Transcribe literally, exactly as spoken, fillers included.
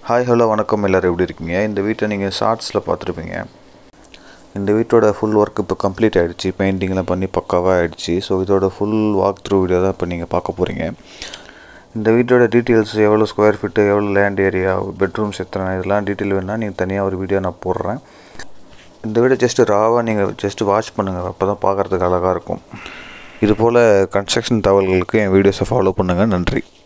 Hi hello வணக்கம், எல்லோரும் எப்படி இருக்கீங்க? இந்த வீட்டை நீங்கள் ஷார்ட்ஸில் பார்த்துருப்பீங்க. இந்த வீட்டோட ஃபுல் ஒர்க் இப்போ கம்ப்ளீட் ஆகிடுச்சு. பெயிண்டிங்லாம் பண்ணி பக்காவாக ஆகிடுச்சு. ஸோ இதோட ஃபுல் வாக் த்ரூ வீடியோ தான் இப்போ நீங்கள் பார்க்க போகிறீங்க. இந்த வீட்டோட டீட்டெயில்ஸ், எவ்வளோ ஸ்கொயர் ஃபீட்டு, எவ்வளோ லேண்ட் ஏரியா, பெட்ரூம்ஸ் எத்தனை, இதெல்லாம் டீட்டெயில் வேணால் நீங்கள் தனியாக ஒரு வீடியோ நான் போடுறேன். இந்த வீடியோ ஜஸ்ட்டு ராவாக நீங்கள் ஜஸ்ட்டு வாட்ச் பண்ணுங்கள், அப்போ தான் பார்க்குறதுக்கு அழகாக இருக்கும். இதுபோல் கன்ஸ்ட்ரக்ஷன் தகவல்களுக்கு என் வீடியோஸை ஃபாலோ பண்ணுங்கள். நன்றி.